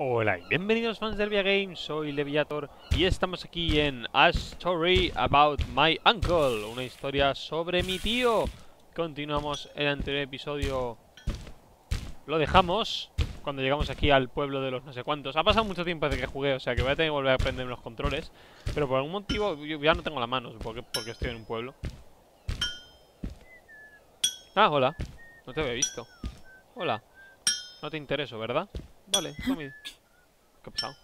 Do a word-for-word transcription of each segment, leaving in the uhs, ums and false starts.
Hola y bienvenidos fans del Via Games, soy Leviator y estamos aquí en A Story About My Uncle, una historia sobre mi tío. Continuamos el anterior episodio, lo dejamos cuando llegamos aquí al pueblo de los no sé cuántos. Ha pasado mucho tiempo desde que jugué, o sea que voy a tener que volver a aprender los controles, pero por algún motivo yo ya no tengo la mano, porque, porque estoy en un pueblo. Ah, hola, no te había visto. Hola, no te intereso, ¿verdad? Vale, Tommy. ¿Qué ha pasado?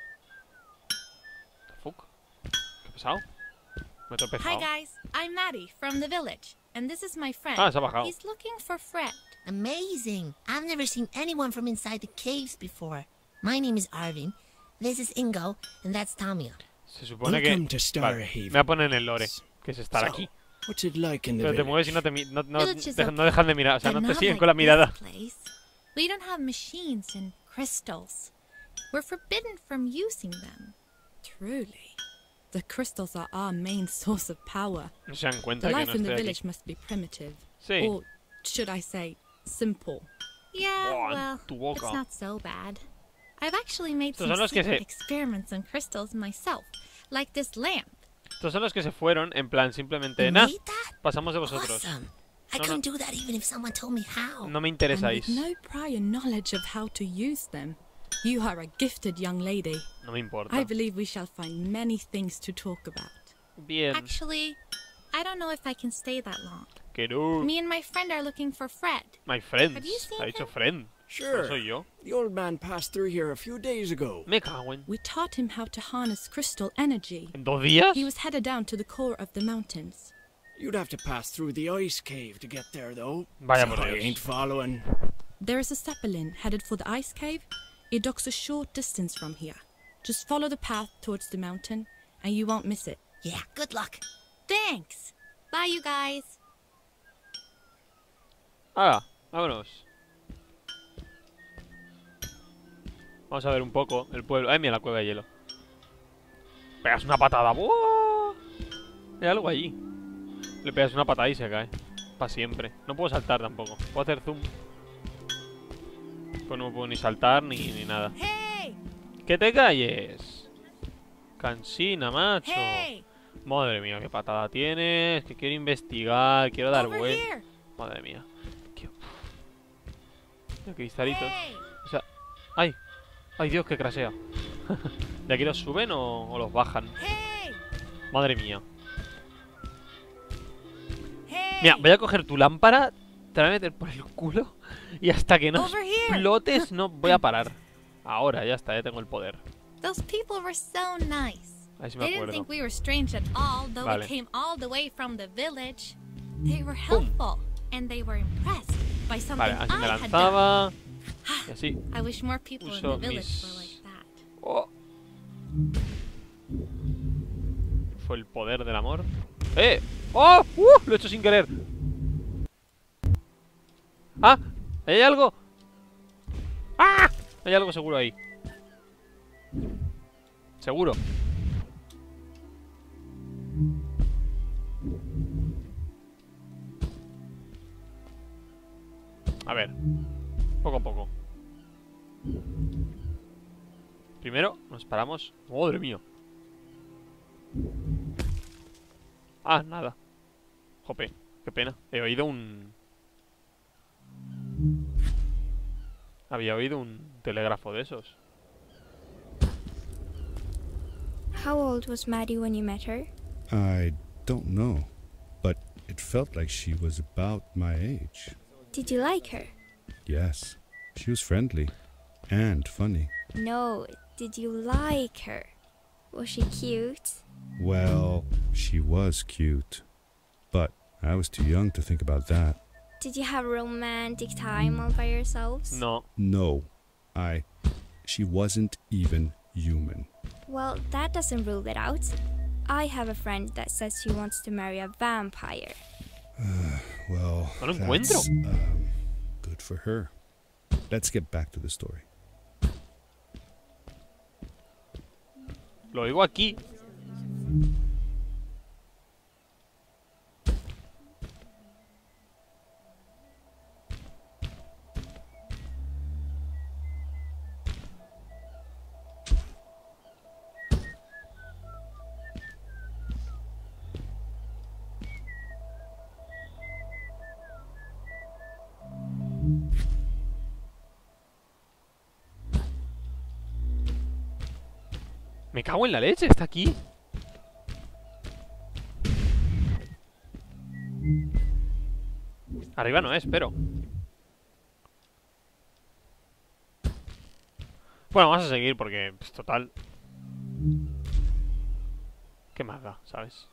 ¿Qué fuck? ¿Qué ha pasado? Me he tropezado. Hi guys, I'm Maddie from the village, and this is my friend. Ah, se ha bajado. He's looking for Fred. Amazing! I've never seen anyone from inside the caves before. My name is Arvin. This is Ingo, and that's Tamio. Se supone Welcome que... to Vale, Starhaven. me voy a poner en el lore, que es estar So, aquí. what's it like in the Pero te village? mueves y no te mi- no, no, Village is de- okay, no dejan de mirar, o sea, but no te not siguen like con la mirada. this place. We don't have machines and crystals. We're forbidden from using them. Truly. The crystals are our main source of power. No se dan cuenta The que life no in the estoy village aquí. must be primitive. Sí. Or should I say, simple. Yeah, Buah, en well, tu boca. it's not so bad. I've actually made Estos some son los que secret se- experiments on crystals myself, like this lamp. Estos son los que se fueron, en plan, simplemente, You nah, made that? pasamos de vosotros. Awesome. I No, couldn't no. do that even if someone told me how. No me And interesáis. with no prior knowledge of how to use them. You are a gifted young lady. No me importa. I believe we shall find many things to talk about. Bien. Actually, I don't know if I can stay that long. Que no. Me and my friend are looking for Fred. My friends. Have you seen Ha dicho him? friend. Sure. No soy yo. The old man passed through here a few days ago. Me cago en... We taught him how to harness crystal energy. ¿En dos días? He was headed down to the core of the mountains. You'd have to pass through the ice cave to get there, though. Vaya so por I Dios. ain't following. There is a zeppelin headed for the ice cave. It docks a short distance from here. Just follow the path towards the mountain, and you won't miss it. Yeah, good luck. Thanks. Bye, you guys. Ahora, vámonos. Vamos a ver un poco el pueblo. Ay, mira la cueva de hielo. Pegas una patada. ¡Buah! Hay algo allí. Le pegas una patada y se cae. Para siempre. No puedo saltar tampoco. Puedo hacer zoom. Pues no puedo ni saltar ni, ni nada. Hey! ¡Que te calles! Cansina, macho. Hey! Madre mía, qué patada tienes. Que quiero investigar. Quiero dar Over vueltas. here! Madre mía. Qué... Mira, cristalitos. Hey! O sea, ¡ay! ¡Ay, Dios, que crasea! ¿De aquí los suben o, o los bajan? Hey! Madre mía. Hey! Mira, voy a coger tu lámpara, te la voy a meter por el culo y hasta que no Over here. explotes no voy a parar. Ahora, ya está, ya tengo el poder. Those people were so nice. Ahí sí me They didn't acuerdo. think we were strange at all, though Vale. we came all the way from the village. They were helpful, and they were impressed by something Vale, así me I had done. lanzaba. Y así. I wish more people in Uso the village mis- were like that. Oh. Fue el poder del amor. ¡Eh! ¡Oh! ¡Uh! Lo he hecho sin querer. ¡Ah! ¿Hay algo? ¡Ah! Hay algo seguro ahí. Seguro. A ver. Poco a poco. Primero nos paramos. ¡Madre mía! Ah, nada. Jope, qué pena. He oído un... Había oído un telégrafo de esos. How old was Maddie when you met her? I don't know, but it felt like she was about my age. Did you like her? Yes, she was friendly and funny. No, did you like her? Was she cute? Well, she was cute, but I was too young to think about that. Did you have a romantic time all by yourselves? No. No, I... She wasn't even human. Well, that doesn't rule it out. I have a friend that says she wants to marry a vampire. Well, No lo encuentro. that's, um, good for her. Let's get back to the story. Lo oigo aquí. Me cago en la leche, está aquí. Arriba no es, pero bueno, vamos a seguir porque, pues, total, qué más da, ¿sabes?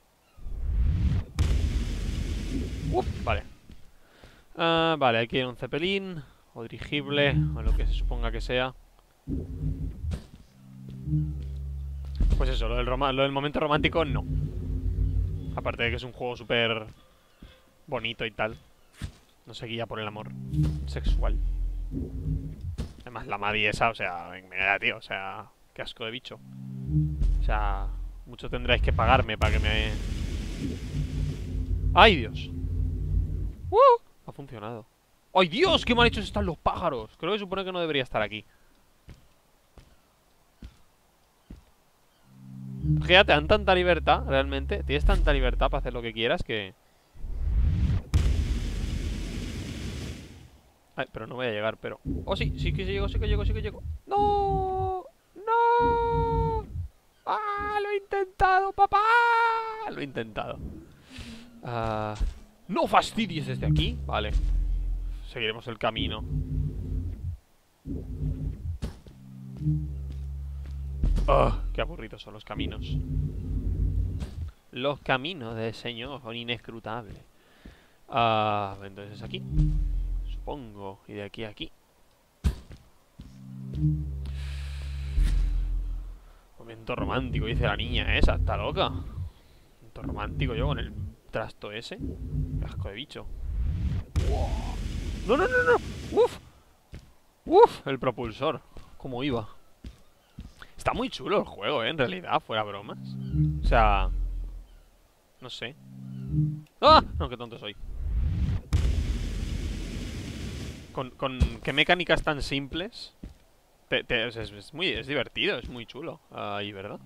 Uf, vale. uh, Vale, hay que ir a un cepelín o dirigible, o lo que se suponga que sea. Pues eso, lo del, rom lo del momento romántico, no. Aparte de que es un juego súper bonito y tal. No se guía por el amor sexual. Además, la Maddie esa, o sea, venga, tío, o sea, qué asco de bicho. O sea, mucho tendráis que pagarme para que me... ¡Ay, Dios! ¡Uh! Ha funcionado. ¡Ay, Dios! ¡Qué mal hechos están los pájaros! Creo que supone que no debería estar aquí. Es que ya te dan tanta libertad, realmente. Tienes tanta libertad para hacer lo que quieras que... Ay, pero no voy a llegar, pero... Oh, sí, sí que llego, sí que llego, sí que llego. ¡No! ¡No! ¡Ah! ¡Lo he intentado, papá! Lo he intentado. Uh, ¡No fastidies desde aquí! Vale. Seguiremos el camino. ¡Oh! ¡Qué aburridos son los caminos! Los caminos del Señor son inescrutables. Ah, uh, entonces aquí. Supongo. Y de aquí a aquí. Momento romántico, dice la niña esa. Está loca. Momento romántico yo con el trasto ese. Qué asco de bicho. ¡No, no, no, no! ¡Uf! ¡Uf! El propulsor. ¿Cómo iba? Está muy chulo el juego, ¿eh? En realidad, fuera bromas. O sea... No sé. ¡Ah! No, qué tonto soy. Con, con qué mecánicas tan simples. Te, te, es, es muy es divertido, es muy chulo. Ahí, ¿verdad?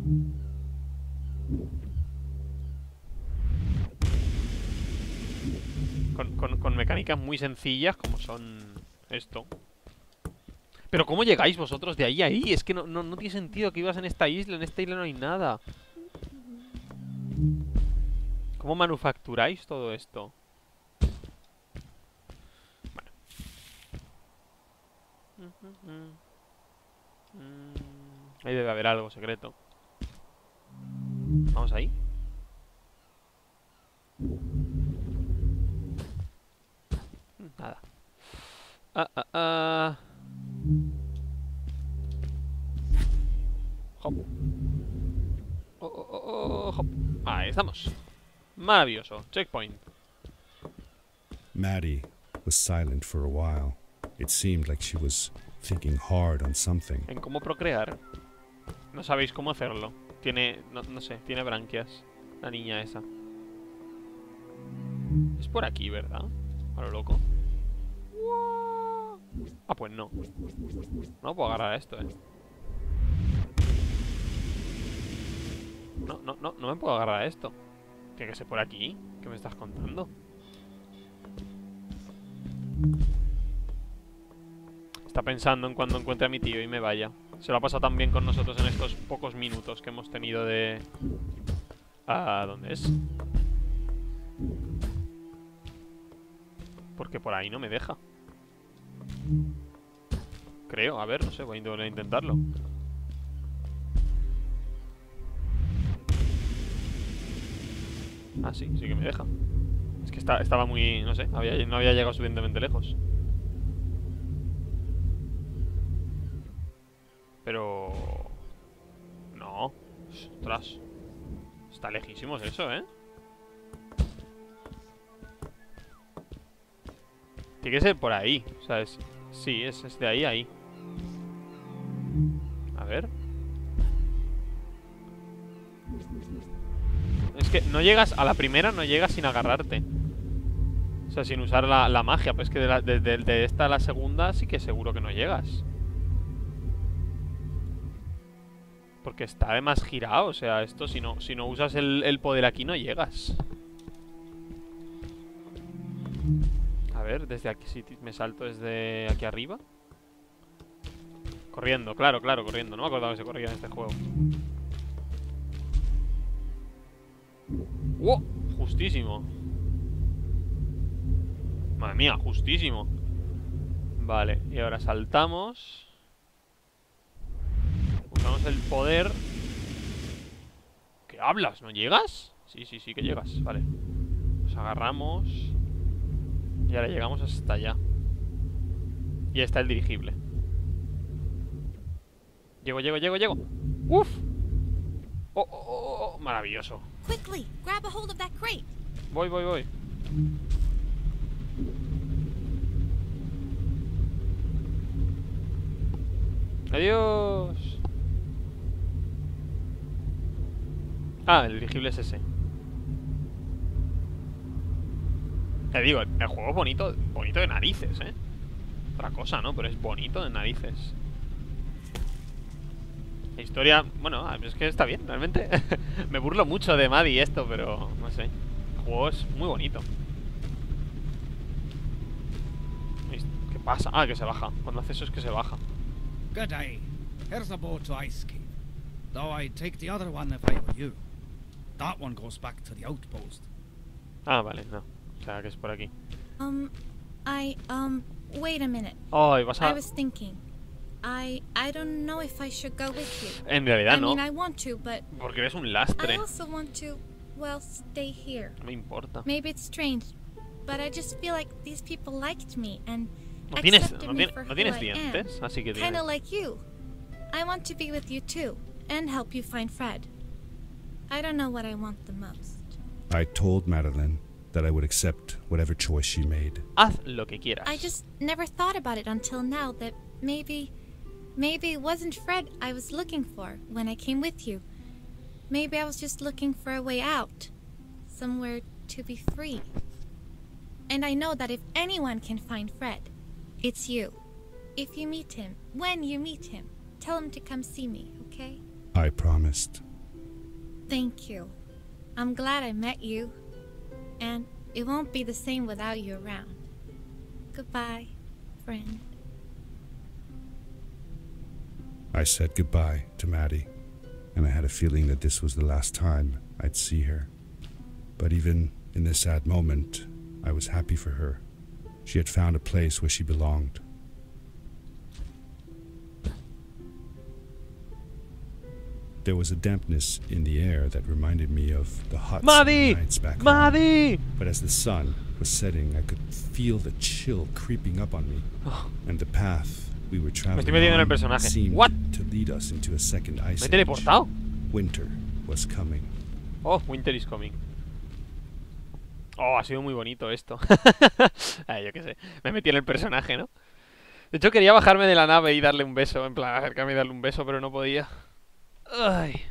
Con, con, con mecánicas muy sencillas como son esto. Pero ¿cómo llegáis vosotros de ahí a ahí? Es que no, no, no tiene sentido que ibas en esta isla. En esta isla no hay nada. ¿Cómo manufacturáis todo esto? Bueno. Ahí debe haber algo secreto. ¿Vamos ahí? Nada. Ah, ah, ah. Hop. Oh, oh, oh, oh, hop. Ahí estamos. Maravilloso. Checkpoint. Maddie was silent for a while. It seemed like she was thinking hard on something. En cómo procrear. No sabéis cómo hacerlo. Tiene, no, no sé, tiene branquias. La niña esa. Es por aquí, ¿verdad? A lo loco. Ah, pues no. No puedo agarrar a esto, eh. No, no, no, no me puedo agarrar a esto. Tiene que ser por aquí. ¿Qué me estás contando? Está pensando en cuando encuentre a mi tío y me vaya. Se lo ha pasado tan bien con nosotros en estos pocos minutos que hemos tenido de... ¿A dónde es? Porque por ahí no me deja. Creo, a ver, no sé, voy a intentarlo. Ah, sí, sí que me deja. Es que está, estaba muy, no sé, había, no había llegado suficientemente lejos. Pero... No. Ostras. Está lejísimos eso, ¿eh? Tiene que ser por ahí. O sea, es... Sí, es, es de ahí a ahí. A ver. Es que no llegas... A la primera no llegas sin agarrarte. O sea, sin usar la, la magia. Pues que de, la, de, de, de esta a la segunda sí que seguro que no llegas. Porque está además girado. O sea, esto si no, si no usas el, el poder aquí no llegas. A ver, desde aquí, si me salto desde aquí arriba. Corriendo, claro, claro, corriendo. No me acordaba que se corría en este juego. ¡Wow! Justísimo. Madre mía, justísimo. Vale, y ahora saltamos. Usamos el poder. ¿Qué hablas? ¿No llegas? Sí, sí, sí que llegas, vale. Nos agarramos. Y ahora llegamos hasta allá. Y ahí está el dirigible. Llego, llego, llego, llego. ¡Uf! Oh, oh, oh, oh, maravilloso. Quickly, grab a hold of that crate. Voy, voy, voy. Adiós. Ah, el dirigible es ese. Te digo, el juego es bonito, bonito de narices, ¿eh? Otra cosa, ¿no? Pero es bonito de narices. La historia, bueno, es que está bien, realmente. Me burlo mucho de Maddie esto, pero no sé. El juego es muy bonito. ¿Qué pasa? Ah, que se baja. Cuando hace eso es que se baja. Good day. Here's the boat to Ice Cave. Though I'd take the other one if I were you. That one goes back to the outpost. Ah, vale, no. O sea, que es por aquí. Um, I, um, wait a minute. Oh, y vas a... I was thinking. I, I don't know if I should go with you. En realidad I no. mean, I want to, but Porque eres un I lastre. also want to, well, stay here. No me importa. Maybe it's strange, but I just feel like these people liked me and No tienes, accepted no me tienes, for no who tienes I am. dientes, así que Kind tienes. of like you. I want to be with you too, and help you find Fred. I don't know what I want the most. I told Madeline that I would accept whatever choice she made. Haz lo que quieras. I just never thought about it until now that maybe, maybe it wasn't Fred I was looking for when I came with you. Maybe I was just looking for a way out, somewhere to be free. And I know that if anyone can find Fred, it's you. If you meet him, when you meet him, tell him to come see me, okay? I promised. Thank you. I'm glad I met you. And it won't be the same without you around. Goodbye, friend. I said goodbye to Maddie, and I had a feeling that this was the last time I'd see her. But even in this sad moment, I was happy for her. She had found a place where she belonged. There was a dampness in the air that reminded me of the hot summer Maddie! nights back home. Maddie! But as the sun was setting, I could feel the chill creeping up on me, and the path we were traveling estoy metiendo en el on personaje. seemed What? to lead us into a second ice ¿Me he age. teleportado? Winter was coming. Oh, winter is coming. Oh, ha sido muy bonito esto. Ay, yo qué sé. Me metí en el personaje, ¿no? De hecho, quería bajarme de la nave y darle un beso. En plan, acercarme y darle un beso, pero no podía. Ay.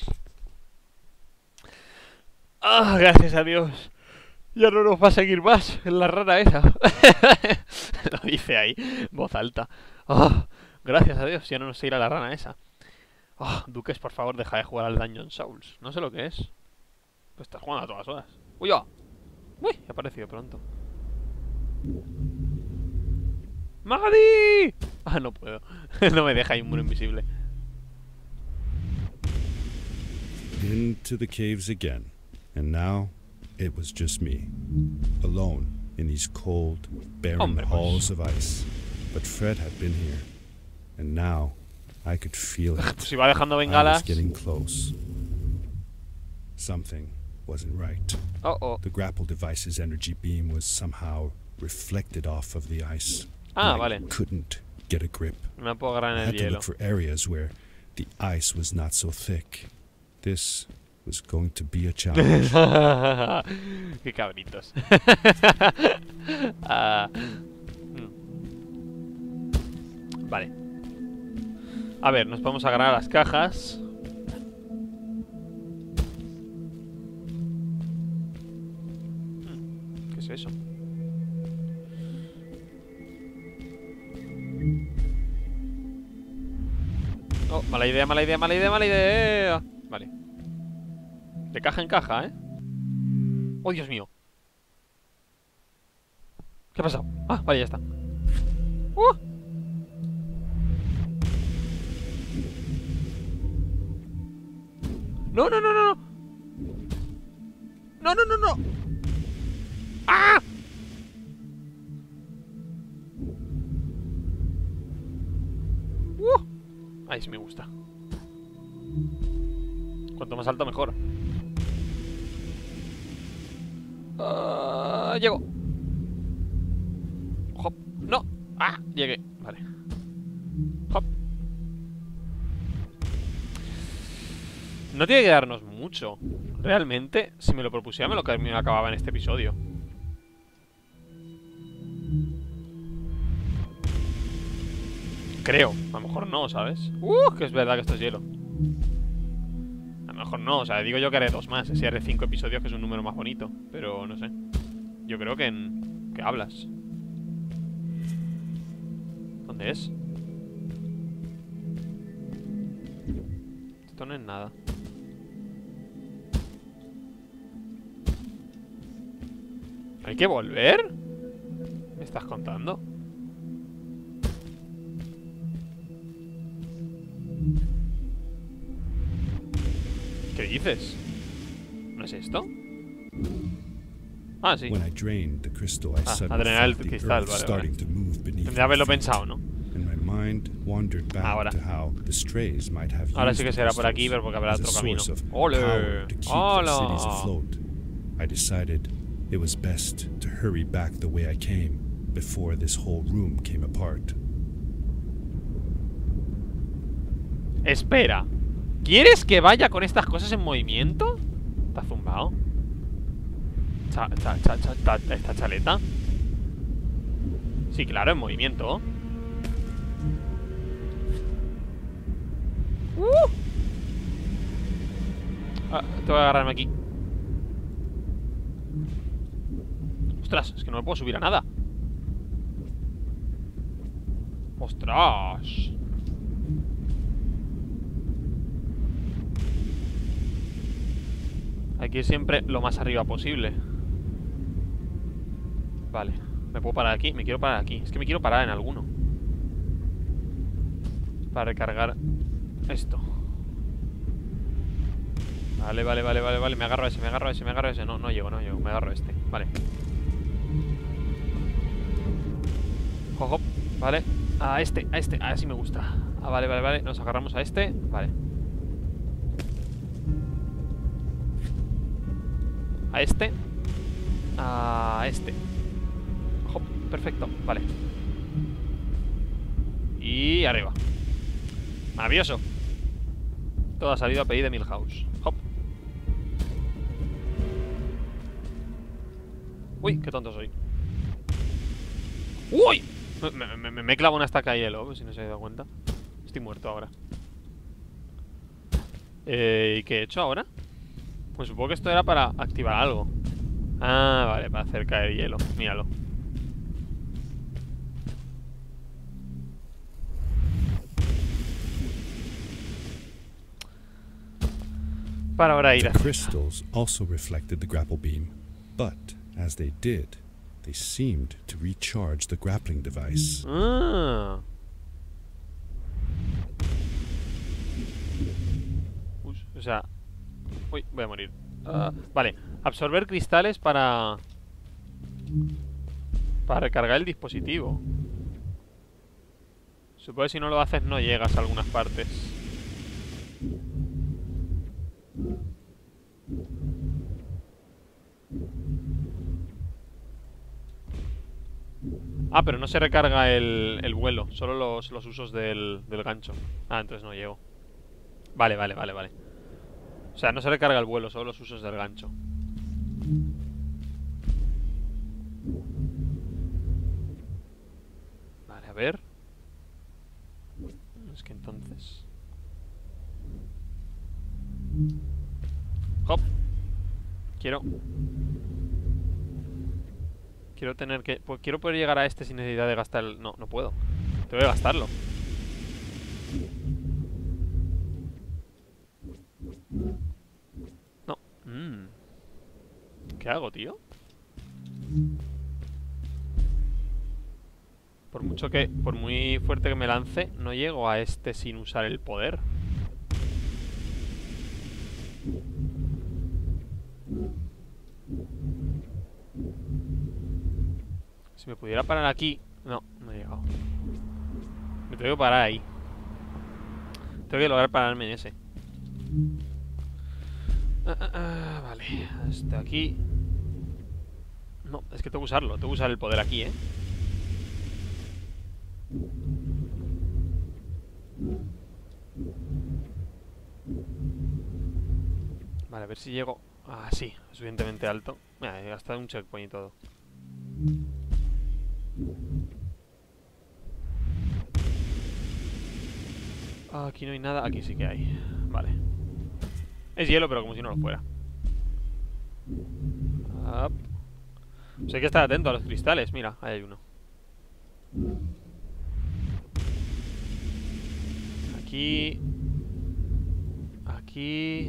Ah, gracias a Dios. Ya no nos va a seguir más en la rana esa. Lo dice ahí, voz alta. Ah, gracias a Dios, ya no nos seguirá la rana esa. Ah, Duques, por favor, deja de jugar al Dungeon Souls. No sé lo que es. Pues estás jugando a todas horas. ¡Uy, ya! ¡Uy! Ha aparecido pronto. ¡Maddie! Ah, no puedo. No me deja, hay un muro invisible. Into the caves again, and now it was just me, alone in these cold, barren Hombre, pues. halls of ice. But Fred had been here, and now I could feel it. Pues iba dejando I was bengalas. getting close. Something wasn't right. Oh, oh. The grapple device's energy beam was somehow reflected off of the ice. Ah, and I vale. couldn't get a grip. Me puedo agarrar I en had el to hielo. look for areas where the ice was not so thick. This was going to be a challenge. Qué cabritos. Ah, mm. Vale. A ver, nos podemos agarrar a las cajas. Hmm, ¿qué es eso? Oh, mala idea, mala idea, mala idea, mala idea. Vale. De caja en caja, ¿eh? ¡Oh, Dios mío! ¿Qué ha pasado? Ah, vale, ya está. ¡Uh! No, no, no, no, no. No, no, no, no. ¡Ah! Uh. Ahí sí me gusta. Cuanto más alto mejor. Uh, llego. Hop. No. Ah, llegué. Vale. Hop. No tiene que darnos mucho. Realmente, si me lo propusiera, me lo, me lo acababa en este episodio. Creo. A lo mejor no, ¿sabes? Uh, que es verdad que esto es hielo. A lo mejor no, o sea, digo yo que haré dos más. Si haré cinco episodios, que es un número más bonito. Pero no sé. Yo creo que en... ¿Qué hablas? ¿Dónde es? Esto no es nada. ¿Hay que volver? ¿Me estás contando? ¿Qué dices? ¿No es esto? Ah, sí. Ah, a drenar el cristal, vale, vale. Tendría que haberlo pensado, ¿no? Ahora. Ahora sí que será por aquí, pero porque habrá otro camino. ¡Ole! ¡Hola! I decided it was best to hurry back the way I came before this whole room came apart. Espera. ¿Quieres que vaya con estas cosas en movimiento? ¿Está zumbado? Cha, cha, cha, cha, cha, ¿esta chaleta? Sí, claro, en movimiento. Uh. Ah, tengo que agarrarme aquí. Ostras, es que no me puedo subir a nada. Ostras. Hay que ir siempre lo más arriba posible. Vale, me puedo parar aquí, me quiero parar aquí. Es que me quiero parar en alguno para recargar esto. Vale, vale, vale, vale, vale. Me agarro a ese, me agarro a ese, me agarro a ese. No, no llego, no llego, me agarro a este. Vale. Hop, hop. Vale, a este, a este, así me gusta. Ah, vale, vale, vale, nos agarramos a este. Vale. A este. A este. Hop, perfecto, vale. Y arriba. Maravilloso. Todo ha salido a pedir de Milhouse. Hop. Uy, qué tonto soy. ¡Uy! Me, me, me, me clavo una estaca de hielo, si no se ha dado cuenta. Estoy muerto ahora. Eh, ¿Y qué he hecho ahora? Pues supongo que esto era para activar algo. Ah, vale, para hacer caer hielo. Míralo. Para ahora ir a... The crystals also reflected the grapple beam, but as they did, they seemed to recharge the grappling device. Ah. Uy, o sea... Uy, voy a morir. Uh, vale, absorber cristales para... Para recargar el dispositivo. Supongo que si no lo haces no llegas a algunas partes. Ah, pero no se recarga el, el vuelo. Solo los, los usos del, del gancho. Ah, entonces no llego. Vale, vale, vale, vale. O sea, no se recarga el vuelo, solo los usos del gancho. Vale, a ver. Es que entonces... Hop. Quiero... Quiero tener que... Pues quiero poder llegar a este sin necesidad de gastar el... No, no puedo. Tengo que gastarlo. No. Mm. ¿Qué hago, tío? Por mucho que... Por muy fuerte que me lance, no llego a este sin usar el poder. Si me pudiera parar aquí... No, no he llegado. Me tengo que parar ahí. Tengo que lograr pararme en ese. Ah, ah, ah, vale, hasta aquí. No, es que tengo que usarlo. Tengo que usar el poder aquí, ¿eh? Vale, a ver si llego. Ah, sí, suficientemente alto. Mira, he gastado un checkpoint y todo. Ah, aquí no hay nada. Aquí sí que hay. Vale. Es hielo, pero como si no lo fuera. Up. Pues hay que estar atento a los cristales. Mira, ahí hay uno. Aquí. Aquí.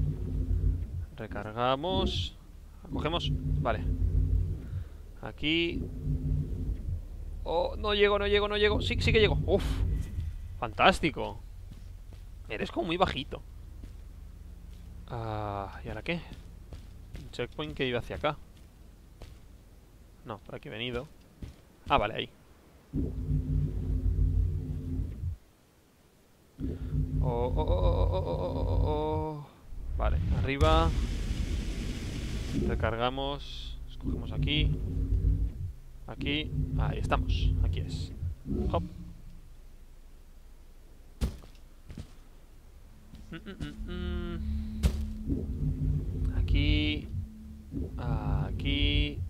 Recargamos. Cogemos. Vale. Aquí. Oh, no llego, no llego, no llego. Sí, sí que llego. Uf. Fantástico. Eres como muy bajito. Ah, ¿y ahora qué? Un checkpoint que iba hacia acá. No, por aquí he venido. Ah, vale, ahí. Oh, oh, oh, oh, oh, oh, oh. Vale, arriba. Recargamos. Escogemos aquí. Aquí. Ahí estamos. Aquí es. Hop. Mm, mm, mm. Aquí. Aquí.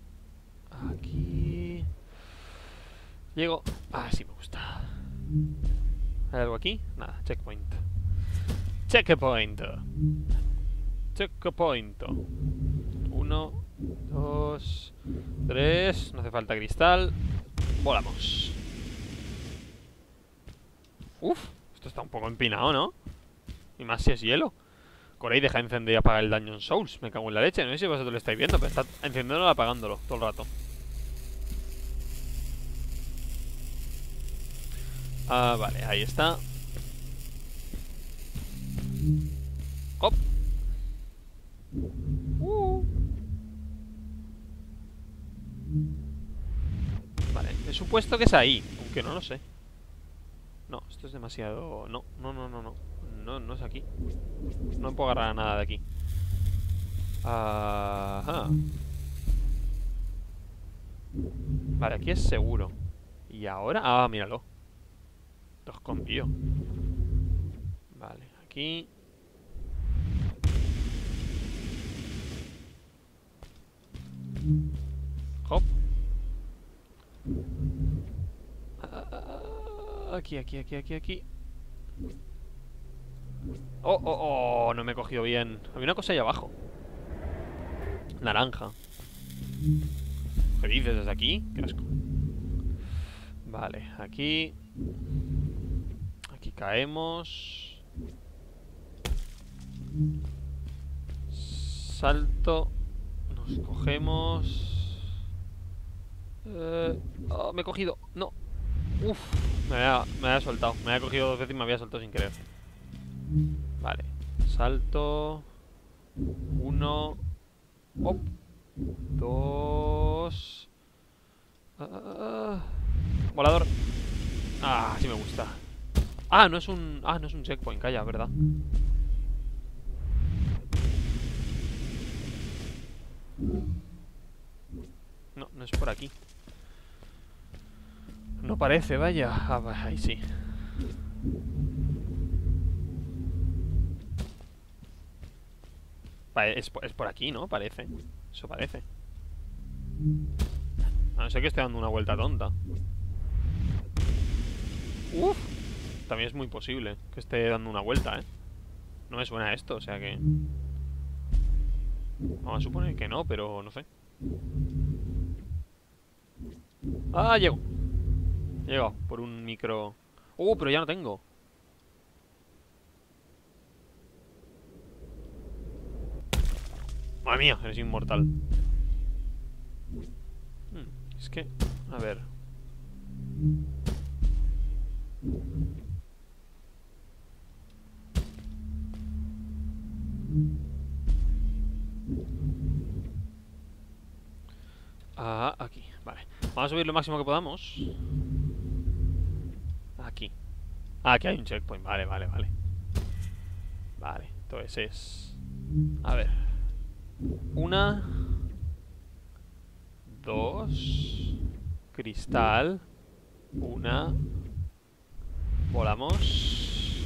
Aquí. Llego. Ah, sí me gusta. ¿Hay algo aquí? Nada, checkpoint. Checkpoint. Checkpoint. Uno, dos, tres. No hace falta cristal. Volamos. Uf, esto está un poco empinado, ¿no? Y más si es hielo. Corey, deja de encender y apagar el Dungeon Souls. Me cago en la leche. No sé si vosotros lo estáis viendo, pero está encendiéndolo y apagándolo todo el rato. Ah, vale, ahí está. Hop. Uh. Vale, he supuesto que es ahí, aunque no lo sé. No, esto es demasiado... No, no, no, no, no. No, no es aquí. No me puedo agarrar a nada de aquí. Ajá. Vale, aquí es seguro. ¿Y ahora? Ah, míralo. Los confío. Vale, aquí. Hop. Aquí, aquí, aquí, aquí, aquí. Oh, oh, oh, no me he cogido bien. Había una cosa ahí abajo. Naranja. ¿Qué dices? ¿Desde aquí? Qué asco. Vale, aquí. Aquí caemos. Salto. Nos cogemos. Eh, oh, me he cogido. No. Uf, me había, me había soltado. Me había cogido dos veces y me había soltado sin querer. Vale. Salto. Uno. Hop. Dos. Uh, volador. Ah, sí me gusta. Ah, no es un... Ah, no es un checkpoint, calla, ¿verdad? No, no es por aquí. No parece, vaya. Ah, ahí sí. Vale, es, es por aquí, ¿no? Parece. Eso parece. A no ser que esté dando una vuelta tonta. Uf. También es muy posible que esté dando una vuelta, ¿eh? No me suena esto, o sea que... Vamos a suponer que no, pero no sé. Ah, llego. He llegado por un micro... Uh, pero ya no tengo. Madre mía, eres inmortal. Hmm, es que... A ver... sería aquí. Vale. Vamos a subir lo máximo que podamos. Aquí. Ah, aquí hay un checkpoint. Vale, vale, vale. Vale, entonces es... A ver. Una. Dos. Cristal. Una. Volamos.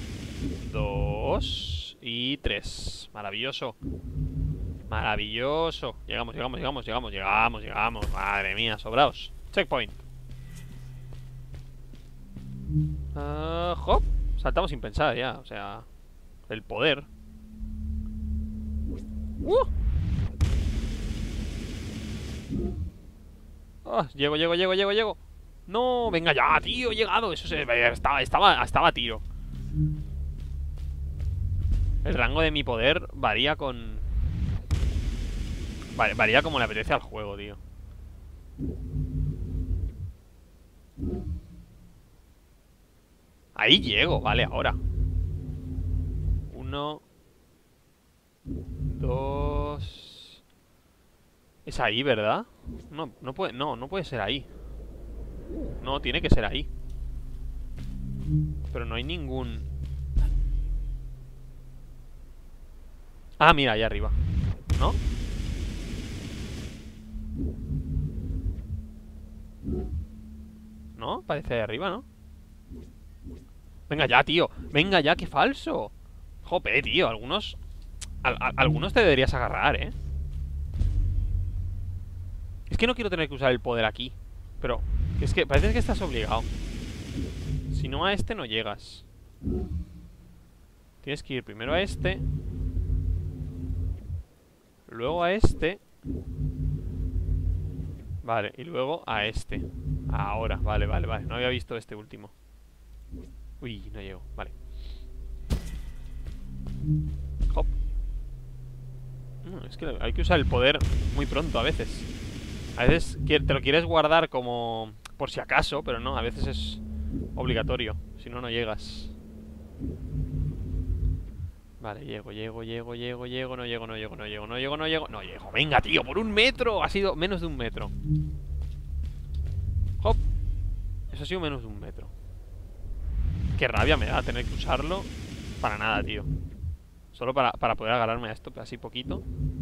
Dos. Y tres. Maravilloso. Maravilloso. Llegamos, llegamos, llegamos, llegamos, llegamos, llegamos. Madre mía, sobraos. Checkpoint. Uh, hop. Saltamos sin pensar ya, o sea... El poder. Uh. Oh, llego, llego, llego, llego, llego. No, venga ya, tío, he llegado. Eso se... Estaba, estaba, estaba a tiro. El rango de mi poder varía con... Varía como le apetece al juego, tío. Ahí llego, vale, ahora. Uno. Dos. Es ahí, ¿verdad? No, no puede, no, no puede ser ahí. No, tiene que ser ahí. Pero no hay ningún... Ah, mira, ahí arriba. ¿No? ¿No? Parece ahí arriba, ¿no? Venga ya, tío. Venga ya, qué falso. Jope, tío, algunos... Al, a, algunos te deberías agarrar, ¿eh? Es que no quiero tener que usar el poder aquí. Pero es que parece que estás obligado. Si no a este no llegas. Tienes que ir primero a este. Luego a este. Vale, y luego a este. Ahora, vale, vale, vale. No había visto este último. Uy, no llego, vale. Hop. No, es que hay que usar el poder muy pronto a veces. A veces te lo quieres guardar como por si acaso, pero no, a veces es obligatorio. Si no, no llegas. Vale, llego, llego, llego, llego, llego, no llego, no llego, no llego, no llego, no llego, no llego. Venga, tío, por un metro. Ha sido menos de un metro. Hop. Eso ha sido menos de un metro. Qué rabia me da tener que usarlo para nada, tío. Solo para, para poder agarrarme a esto así poquito.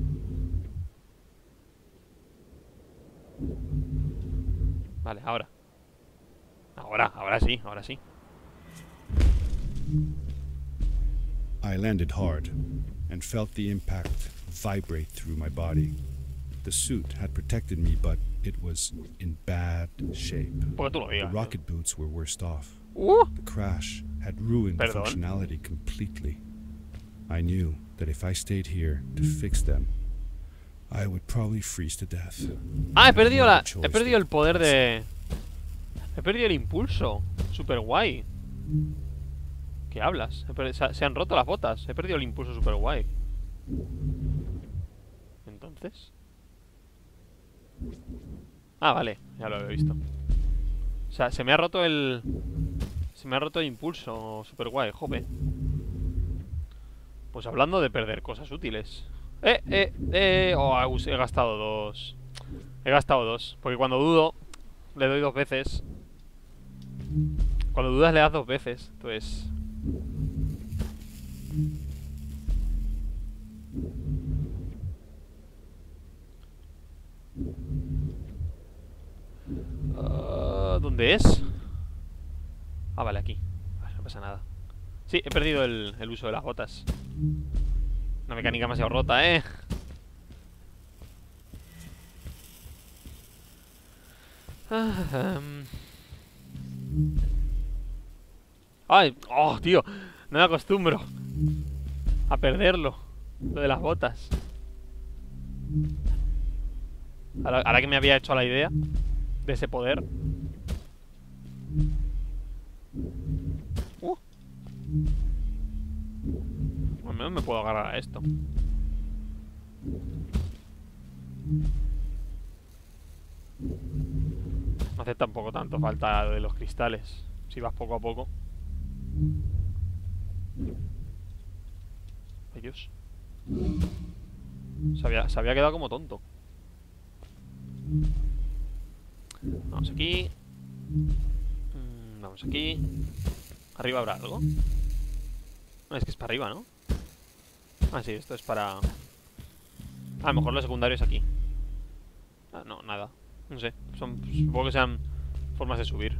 Vale, ahora. Ahora, ahora sí, ahora sí. I landed hard and felt the impact vibrate through my body. The suit had protected me, but it was in bad shape. Porque tú lo digas, the rocket boots were worst off. Uh. The crash had ruined the Perdón. functionality completely. I knew that if I stayed here to fix them, I would probably freeze to death. Ah, he perdido la... He perdido el poder de... He perdido el impulso. Super guay. ¿Qué hablas? He per... se, se han roto las botas. He perdido el impulso super guay. Entonces... Ah, vale. Ya lo he visto. O sea, se me ha roto el... Se me ha roto el impulso super guay. Jope. Pues hablando de perder cosas útiles. Eh, eh, eh... Oh, he gastado dos. He gastado dos. Porque cuando dudo, le doy dos veces. Cuando dudas le das dos veces. Entonces... Uh, ¿Dónde es? Ah, vale, aquí. Vale, no pasa nada. Sí, he perdido el, el uso de las botas. Una mecánica demasiado rota, ¿eh? Ah, um. Ay, oh, tío. No me acostumbro a perderlo. Lo de las botas. Ahora, ahora que me había hecho la idea de ese poder. Uh. Al menos me puedo agarrar a esto. No hace tampoco tanto falta de los cristales. Si vas poco a poco. Ay, Dios. Se había, se había quedado como tonto. Vamos aquí. Mm, vamos aquí. ¿Arriba habrá algo? No, es que es para arriba, ¿no? Ah, sí, esto es para... A lo mejor lo secundario es aquí. Ah, no, nada. No sé. Son, supongo que sean formas de subir.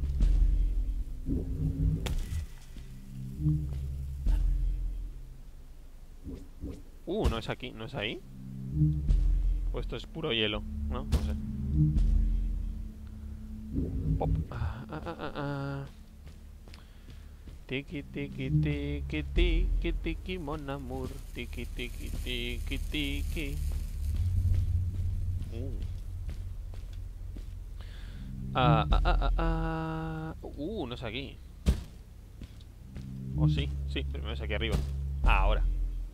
Uh, no es aquí, no es ahí. O esto es puro hielo, ¿no? No sé. Pop. Ah, ah, ah, ah. Tiki tiki tiki tiki tiki mon amour. Tiki tiki tiki tiki. Uh. Ah, ah, ah, ah, ah. Uh, no es aquí. O sí, sí, primero es aquí arriba. Ah, ahora.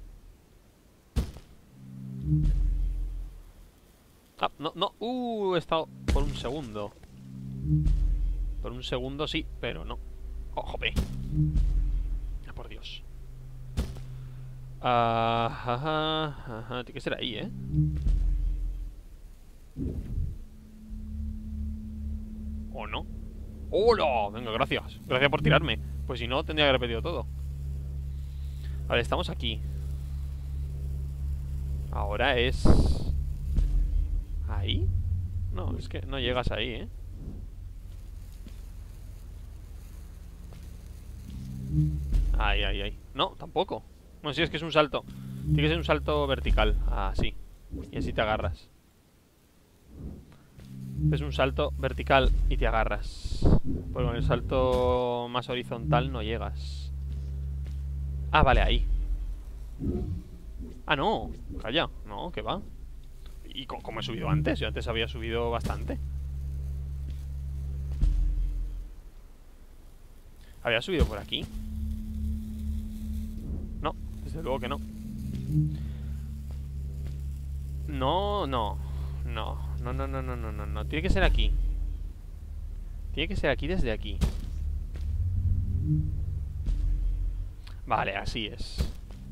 Ah, no, no. Uh, he estado por un segundo. Por un segundo sí, pero no. Oh, jope. Ah, por Dios. Ah, ajá, ajá. Tiene que ser ahí, ¿eh? ¿O no? ¡Hola! Venga, gracias. Gracias por tirarme. Pues si no, tendría que haber repetido todo. A ver, estamos aquí. Ahora es... ¿ahí? No, es que no llegas ahí, ¿eh? Ahí, ahí, ahí. No, tampoco. No, sí, es que es un salto. Tiene que ser un salto vertical. Ah, sí. Y así te agarras. Es un salto vertical y te agarras. Porque con el salto más horizontal no llegas. Ah, vale, ahí. Ah, no. Calla. No, que va. ¿Y cómo he subido antes? Yo antes había subido bastante. ¿Había subido por aquí? No, desde luego que no. No, no. No, no, no, no, no, no, no, no. Tiene que ser aquí. Tiene que ser aquí desde aquí. Vale, así es.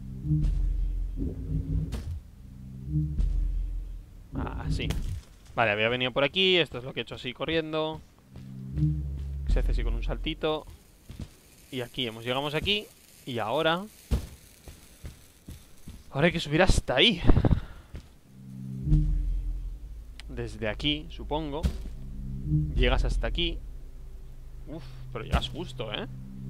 Ah, sí. Vale, había venido por aquí. Esto es lo que he hecho así corriendo. Se hace así con un saltito. Y aquí, hemos llegamos aquí. Y ahora... Ahora hay que subir hasta ahí. Desde aquí, supongo. Llegas hasta aquí. Uf, pero llegas justo, ¿eh?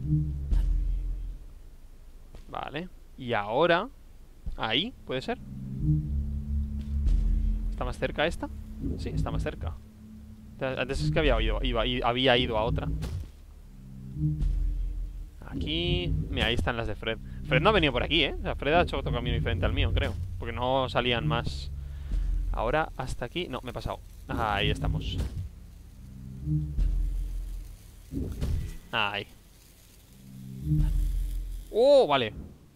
Vale. Y ahora... Ahí, ¿puede ser? ¿Está más cerca esta? Sí, está más cerca. Antes es que había ido, iba, había ido a otra. Aquí... Mira, ahí están las de Fred. Fred no ha venido por aquí, ¿eh? O sea, Fred ha hecho otro camino diferente al mío, creo. Porque no salían más. Ahora, hasta aquí... No, me he pasado. Ah, ahí estamos. Ahí. ¡Oh! Vale.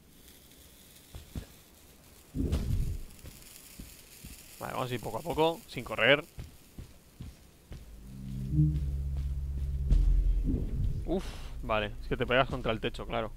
Vale, vamos a ir poco a poco, sin correr. Uf, vale. Es que te pegas contra el techo, claro.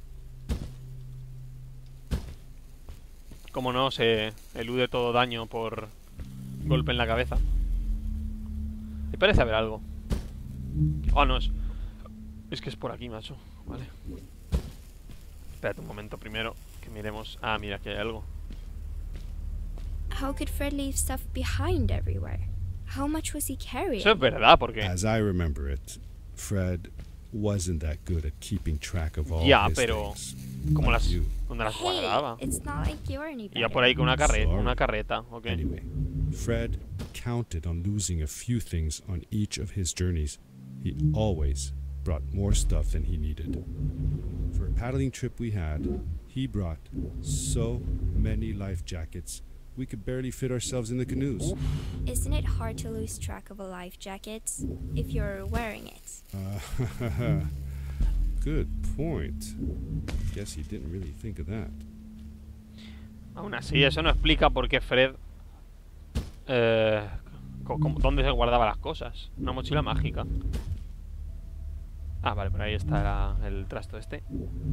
Como no, se elude todo daño por golpe en la cabeza. Me parece haber algo. Oh, no, es... Es que es por aquí, macho. Vale. Espérate un momento primero, que miremos... Ah, mira, aquí hay algo. How could Fred leave stuff behind everywhere? How much was he carrying? Eso es verdad, porque... As I remember it, Fred wasn't that good at keeping track of all Ya, his pero... things. Como like las... you. ¿Dónde las Hey, guardaba? it's not like you're any Y ya better. por ahí con una, carre Sorry. una carreta, ok. Anyway, Fred counted on losing a few things on each of his journeys. He always brought more stuff than he needed. For a paddling trip we had, he brought so many life jackets, we could barely fit ourselves in the canoes. Isn't it hard to lose track of a life jacket if you're wearing it? Uh, good point. Guess he didn't really think of that. Aún así, eso no explica por qué Fred... Eh, ¿Dónde se guardaba las cosas? Una mochila mágica. Ah, vale, por ahí está la, el trasto este.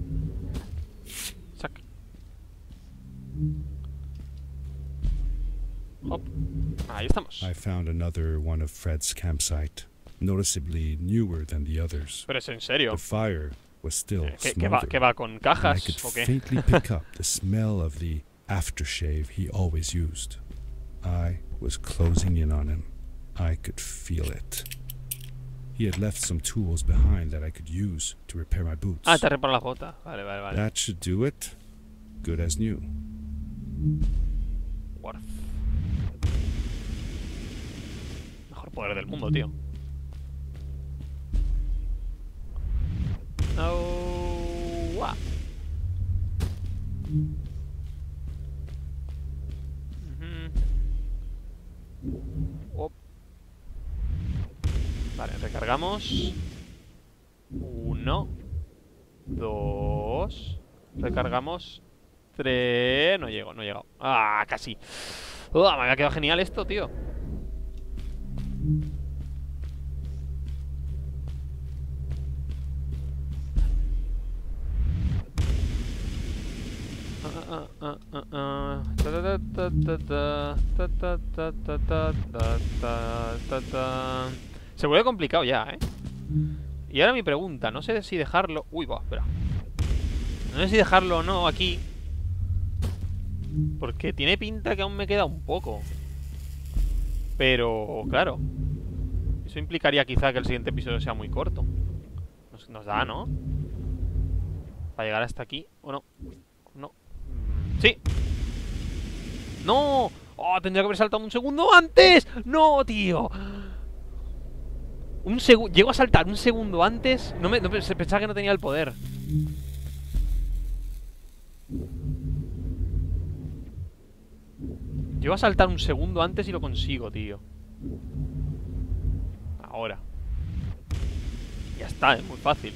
Sac. Hop. Ahí estamos. I found another one of Fred's campsite. noticeably newer than the others. Pero es en serio. The fire was still ¿Qué, qué, va, smoldering. ¿Qué va con And I cajas could o qué? faintly pick up the smell of the aftershave he always used. I was closing in on him. I could feel it. He had left some tools behind that I could use to repair my boots. Ah, te reparan las botas. Vale, vale, vale. That should do it. Good as new. Worf. Mejor poder del mundo, tío. No. Wow. Oh. Vale, recargamos. Uno. Dos. Recargamos. Tres. No llego, no he llegado. Ah, casi. Uh, me había quedado genial esto, tío. Se vuelve complicado ya, ¿eh? Y ahora mi pregunta, no sé si dejarlo... Uy, va, espera. No sé si dejarlo o no aquí, porque tiene pinta que aún me queda un poco. Pero, claro, eso implicaría quizá que el siguiente episodio sea muy corto. Nos, nos da, ¿no? Para llegar hasta aquí, ¿o no? No. ¡Sí! ¡No! ¡Oh! Tendría que haber saltado un segundo antes. ¡No, tío! Un segundo... Llego a saltar un segundo antes. No me... No, pensaba que no tenía el poder. Llego a saltar un segundo antes y lo consigo, tío. Ahora. Ya está, es muy fácil.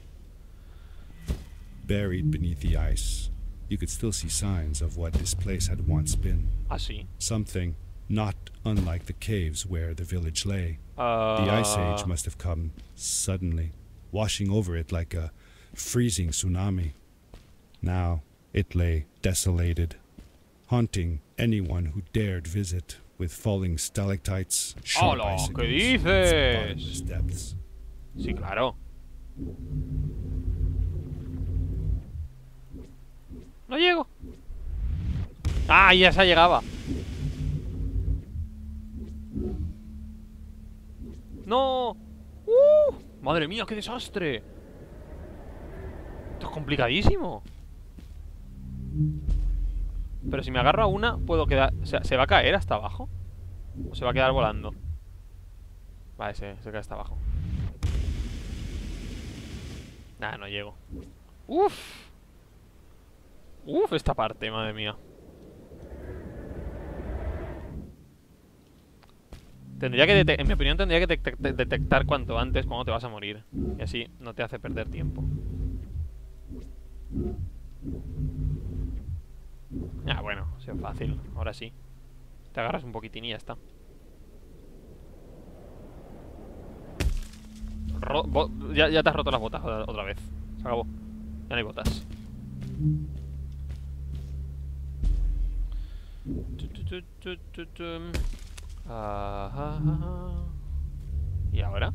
Buried beneath the ice, you could still see signs of what this place had once been. Ah, sí. Something not unlike the caves where the village lay. Uh... The ice age must have come suddenly, washing over it like a freezing tsunami. Now it lay desolated, haunting anyone who dared visit, with falling stalactites, sharp ¡Hola! icicles, ¿Qué and dices? bottomless depths. Sí, claro. No llego. ¡Ah! Ya se llegaba. ¡No! ¡Uh! ¡Madre mía, qué desastre! Esto es complicadísimo. Pero si me agarro a una, puedo quedar... O sea, ¿se va a caer hasta abajo? ¿O se va a quedar volando? Vale, se, se cae hasta abajo. Nah, no llego. Uf. Uf, esta parte, madre mía. Tendría que detectar, en mi opinión, tendría que detect detectar cuanto antes cuando te vas a morir. Y así no te hace perder tiempo. Ah, bueno, ha sido fácil. Ahora sí. Te agarras un poquitín y ya está. Ro ya, ya te has roto las botas otra vez. Se acabó. Ya no hay botas. Uh, ¿Y ahora?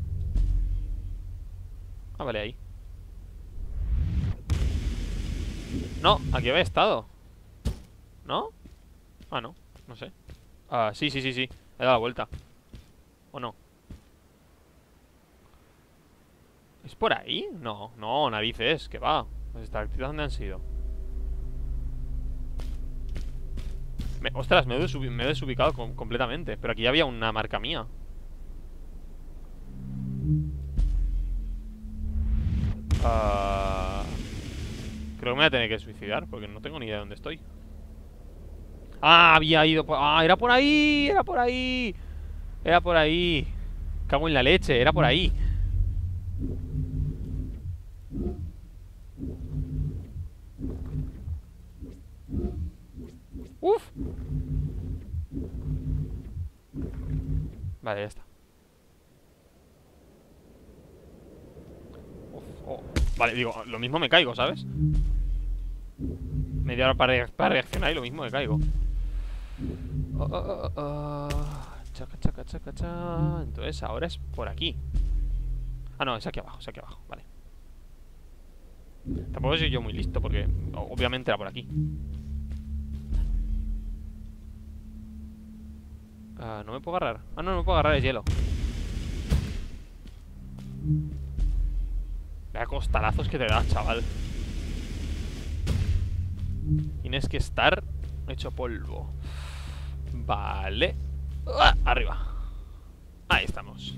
Ah, vale, ahí. No, aquí había estado. ¿No? Ah, no, no sé. Ah, sí, sí, sí, sí. He dado la vuelta. ¿O no? ¿Es por ahí? No, no, narices, que va. Las estalactitas, ¿dónde han sido? Me, ostras, me he, desubi me he desubicado com completamente. Pero aquí ya había una marca mía. Uh, creo que me voy a tener que suicidar, porque no tengo ni idea de dónde estoy. Ah, había ido por... Ah, era por ahí, era por ahí. Era por ahí. Cago en la leche, era por ahí. Uf. Vale, ya está. Uf, oh. Vale, digo, lo mismo me caigo, ¿sabes? Media hora para, re para reaccionar y lo mismo me caigo. Oh, oh, oh, oh. chaca, chaca, chaca, chaca. Entonces ahora es por aquí. Ah, no, es aquí abajo, es aquí abajo, vale. Tampoco soy yo muy listo porque obviamente era por aquí. Ah, no me puedo agarrar. Ah, no, no me puedo agarrar, es hielo. Vaya costalazos que te da, chaval. Tienes que estar hecho polvo. Vale. ¡Ah! Arriba. Ahí estamos.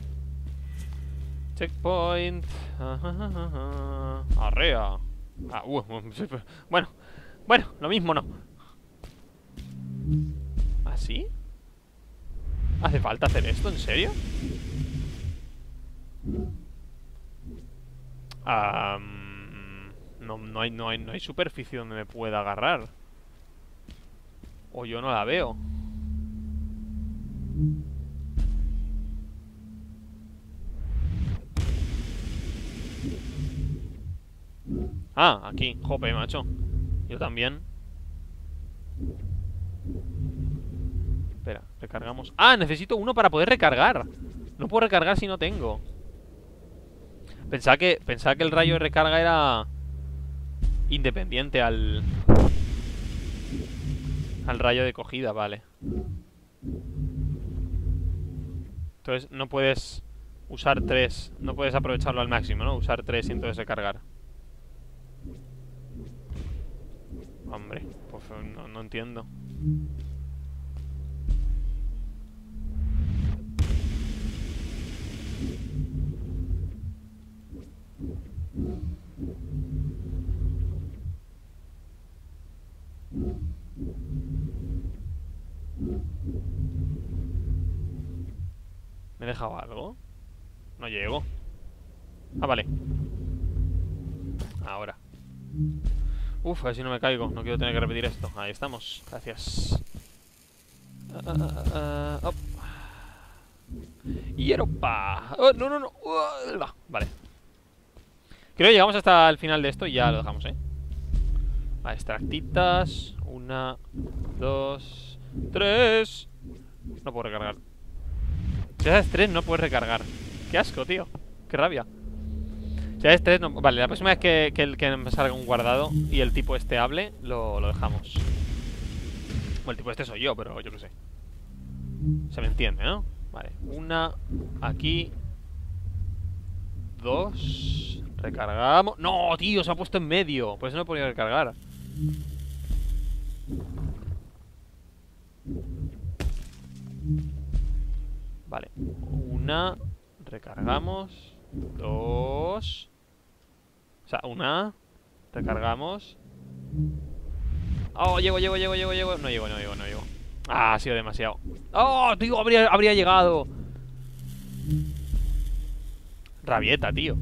Checkpoint. Arrea. Ah, uh, bueno. Bueno, lo mismo no. ¿Así? ¿Hace falta hacer esto? ¿En serio? Um, no, no, hay, no, hay, no hay superficie donde me pueda agarrar. O yo no la veo. Ah, aquí, jope, macho. Yo también. Espera, recargamos. Ah, necesito uno para poder recargar. No puedo recargar si no tengo. Pensaba que, pensaba que el rayo de recarga era independiente al Al rayo de cogida, vale. Entonces no puedes usar tres. No puedes aprovecharlo al máximo, ¿no? Usar tres y entonces recargar. Hombre, pues no, no entiendo. ¿Me he dejado algo? No llego. Ah, vale. Ahora. Uf, a ver si no me caigo. No quiero tener que repetir esto. Ahí estamos. Gracias. Uh, uh, uh, y Europa. Oh, no, no, no. Uh, vale. Creo que llegamos hasta el final de esto y ya lo dejamos, ¿eh? Vale, extractitas. Una, dos, tres. No puedo recargar. Si haces tres no puedes recargar. Qué asco, tío. Qué rabia. Si haces tres no... Vale, la próxima vez que, que, que me salga un guardado y el tipo este hable, lo, lo dejamos. Bueno, el tipo este soy yo, pero yo qué sé. Se me entiende, ¿no? Vale, una aquí. Dos. Recargamos. No, tío, se ha puesto en medio. Por eso no he podido recargar. Vale, una. Recargamos. Dos. O sea, una. Recargamos. Oh, llego, llego, llego, llego, llego. No llego, no llego, no llego. Ah, ha sido demasiado. Oh, tío, habría, habría llegado. Rabieta, tío.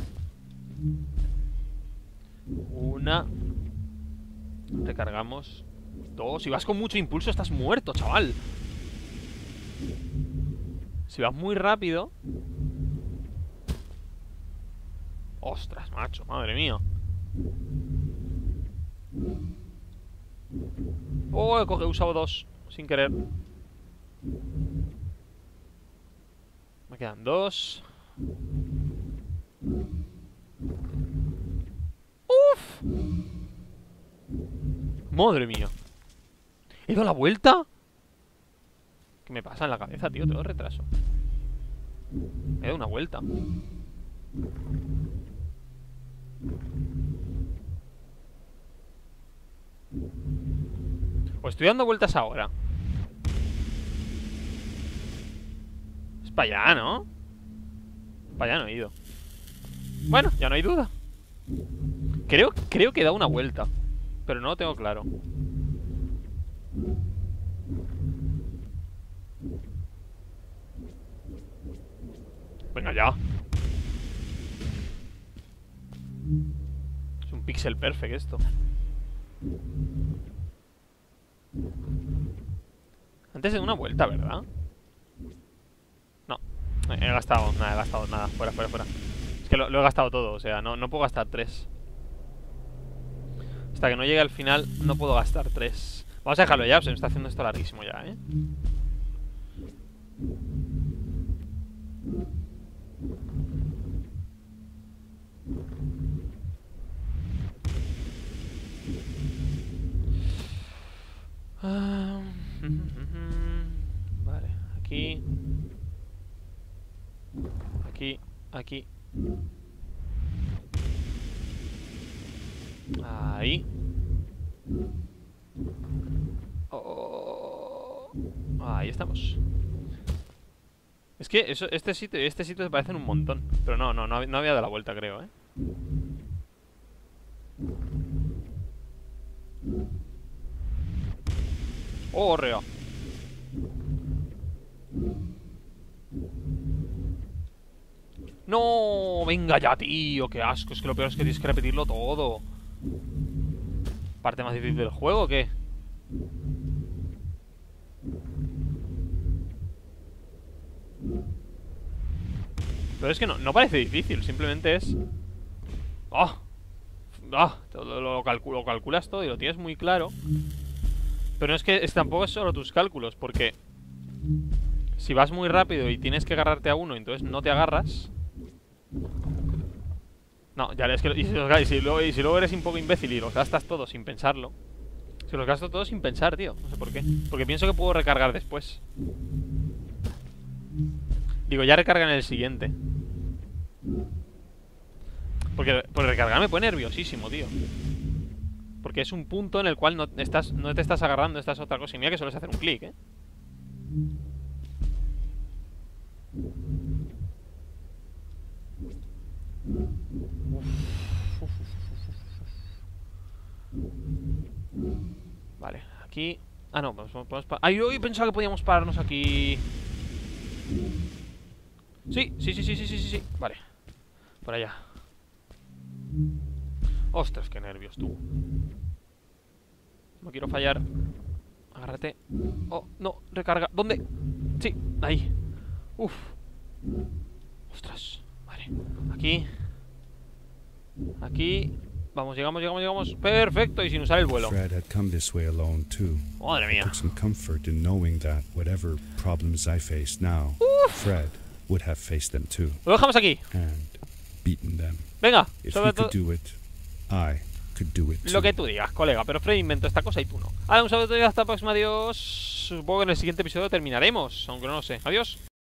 Una. Recargamos. Dos. Si vas con mucho impulso estás muerto, chaval. Si vas muy rápido. Ostras, macho, madre mía. Oh, he, cogido, he usado dos sin querer. Me quedan dos. ¡Uf! Madre mía. ¿He dado la vuelta? ¿Qué me pasa en la cabeza, tío? Tengo retraso. He dado una vuelta. Pues estoy dando vueltas ahora. Es para allá, ¿no? Para allá no he ido. Bueno, ya no hay duda. Creo, creo que he dado una vuelta, pero no lo tengo claro. Venga ya. Es un pixel perfect esto. Antes de una vuelta, ¿verdad? No, he gastado, nada, he gastado nada. Fuera, fuera, fuera. Es que lo, lo he gastado todo, o sea, no, no puedo gastar tres. Hasta que no llegue al final no puedo gastar tres. Vamos a dejarlo ya, se me está haciendo esto larguísimo ya, ¿eh? Ah, vale, aquí. Aquí, aquí. Ahí. Oh. Ahí estamos. Es que eso, este sitio y este sitio se parecen un montón. Pero no, no, no, hab- no había dado la vuelta, creo, ¿eh? ¡Oh, rea! ¡No! ¡Venga ya, tío! ¡Qué asco! Es que lo peor es que tienes que repetirlo todo. ¿Parte más difícil del juego o qué? Pero es que no, no parece difícil, simplemente es... ¡Ah! ¡Ah! Lo, lo, calcu- lo calculas todo y lo tienes muy claro. Pero no es que es, tampoco es solo tus cálculos, porque... si vas muy rápido y tienes que agarrarte a uno y entonces no te agarras... No, ya es que... Y si, los- y si luego, y si luego eres un poco imbécil y los gastas todos sin pensarlo... Si los gasto todos sin pensar, tío. No sé por qué. Porque pienso que puedo recargar después. Digo, ya recarga en el siguiente. Porque por recargar me pone nerviosísimo, tío. Porque es un punto en el cual no, estás, no te estás agarrando, estás otra cosa. Y mira que sueles hacer un clic, ¿eh? Vale, aquí... Ah, no, podemos, podemos pa- Ay, yo pensaba que podíamos pararnos aquí. Sí, sí, sí, sí, sí, sí, sí, sí. Vale, por allá. Ostras, qué nervios, tú. No quiero fallar. Agárrate. Oh, no, recarga. ¿Dónde? Sí, ahí. Uf. Ostras, vale. Aquí. Aquí. Vamos, llegamos, llegamos, llegamos. Perfecto, y sin usar el vuelo. Fred had come this way alone too. Madre I mía. took some comfort in knowing that whatever problems I face now, Fred would have faced them too Lo dejamos aquí. and beaten them. Venga, If sobre he todo could do it, I could do it lo too. que tú digas, colega. Pero Fred inventó esta cosa y tú no. Ahora un saludo y hasta la próxima. Adiós. Supongo que en el siguiente episodio terminaremos, aunque no lo sé. Adiós.